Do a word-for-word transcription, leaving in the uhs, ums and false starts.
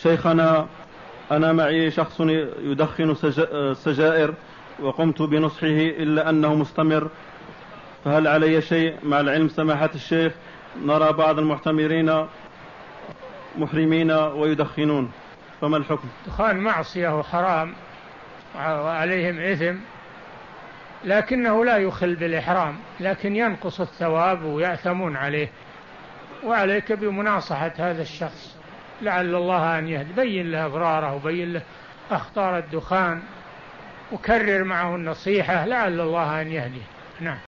شيخنا، أنا معي شخص يدخن سجائر وقمت بنصحه إلا أنه مستمر، فهل علي شيء؟ مع العلم سماحة الشيخ نرى بعض المعتمرين محرمين ويدخنون، فما الحكم؟ دخان معصية وحرام وعليهم إثم، لكنه لا يخل بالإحرام، لكن ينقص الثواب ويأثمون عليه. وعليك بمناصحة هذا الشخص لعل الله أن يهدي، بين له أضراره وبين له أخطار الدخان وكرر معه النصيحة لعل الله أن يهديه. نعم.